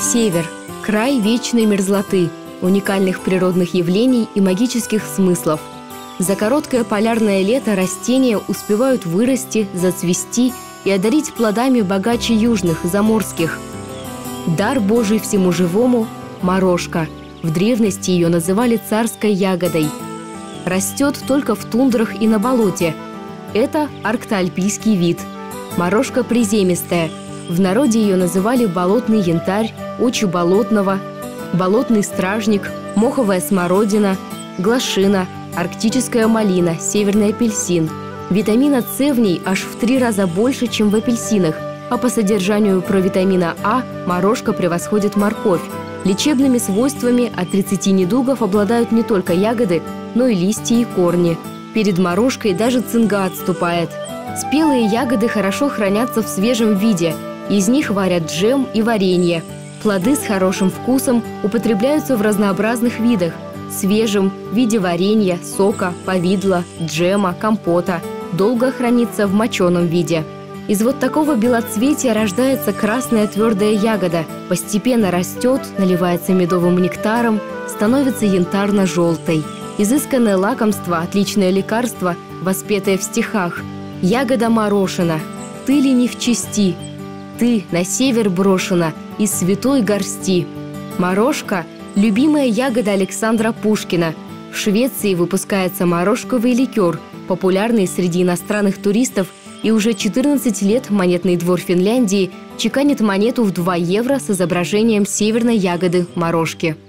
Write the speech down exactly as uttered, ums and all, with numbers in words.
Север – край вечной мерзлоты, уникальных природных явлений и магических смыслов. За короткое полярное лето растения успевают вырасти, зацвести и одарить плодами богаче южных, заморских. Дар Божий всему живому – морожка. В древности ее называли царской ягодой. Растет только в тундрах и на болоте. Это арктоальпийский вид. Морожка приземистая. В народе ее называли болотный янтарь, очи болотного, болотный стражник, моховая смородина, глашина, арктическая малина, северный апельсин. Витамина С в ней аж в три раза больше, чем в апельсинах, а по содержанию провитамина А морожка превосходит морковь. Лечебными свойствами от тридцати недугов обладают не только ягоды, но и листья и корни. Перед морожкой даже цинга отступает. Спелые ягоды хорошо хранятся в свежем виде. Из них варят джем и варенье. Плоды с хорошим вкусом употребляются в разнообразных видах. Свежим в виде варенья, сока, повидла, джема, компота. Долго хранится в моченом виде. Из вот такого белоцветия рождается красная твердая ягода, постепенно растет, наливается медовым нектаром, становится янтарно-желтой. Изысканное лакомство, отличное лекарство, воспетое в стихах. Ягода морошина, ты ли не в чести? Ты на север брошена из святой горсти. Морожка – любимая ягода Александра Пушкина. В Швеции выпускается морожковый ликер, популярный среди иностранных туристов, и уже четырнадцать лет монетный двор Финляндии чеканит монету в два евро с изображением северной ягоды морожки.